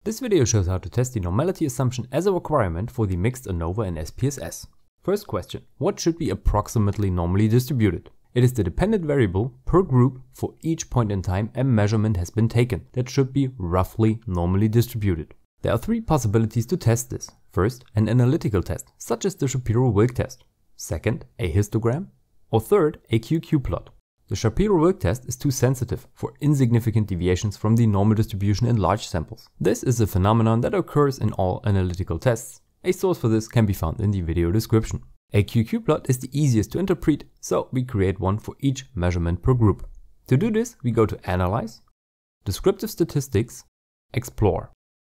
This video shows how to test the normality assumption as a requirement for the mixed ANOVA in SPSS. First question, what should be approximately normally distributed? It is the dependent variable per group for each point in time a measurement has been taken that should be roughly normally distributed. There are three possibilities to test this. First, an analytical test, such as the Shapiro-Wilk-test. Second, a histogram. Or third, a QQ plot. The Shapiro-Wilk-test is too sensitive for insignificant deviations from the normal distribution in large samples. This is a phenomenon that occurs in all analytical tests. A source for this can be found in the video description. A QQ plot is the easiest to interpret, so we create one for each measurement per group. To do this, we go to Analyze, Descriptive Statistics, Explore.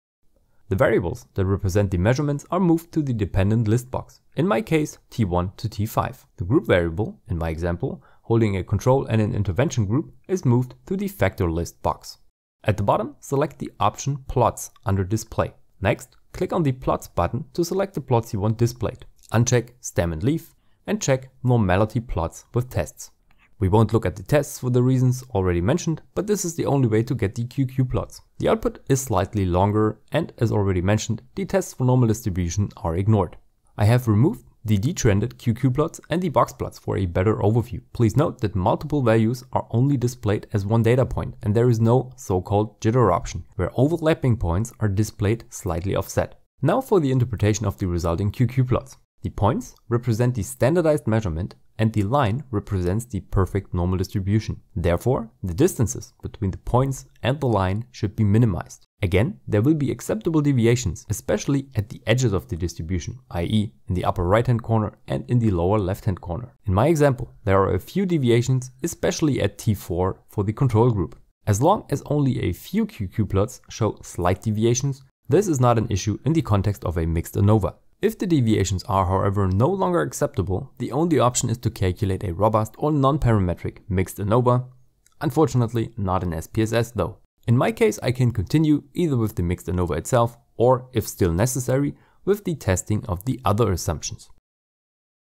The variables that represent the measurements are moved to the dependent list box, in my case T1 to T5. The group variable, in my example, holding a control and an intervention group, is moved to the factor list box. At the bottom, select the option Plots under Display. Next, click on the Plots button to select the plots you want displayed. Uncheck Stem and Leaf and check Normality Plots with Tests. We won't look at the tests for the reasons already mentioned, but this is the only way to get the QQ plots. The output is slightly longer and, as already mentioned, the tests for normal distribution are ignored. I have removed the detrended QQ plots and the box plots for a better overview. Please note that multiple values are only displayed as one data point and there is no so-called jitter option, where overlapping points are displayed slightly offset. Now for the interpretation of the resulting QQ plots. The points represent the standardized measurement and the line represents the perfect normal distribution. Therefore, the distances between the points and the line should be minimized. Again, there will be acceptable deviations, especially at the edges of the distribution, i.e. in the upper right hand corner and in the lower left hand corner. In my example, there are a few deviations, especially at T4 for the control group. As long as only a few QQ plots show slight deviations, this is not an issue in the context of a mixed ANOVA. If the deviations are, however, no longer acceptable, the only option is to calculate a robust or non-parametric mixed ANOVA. Unfortunately, not in SPSS though. In my case, I can continue either with the mixed ANOVA itself or, if still necessary, with the testing of the other assumptions.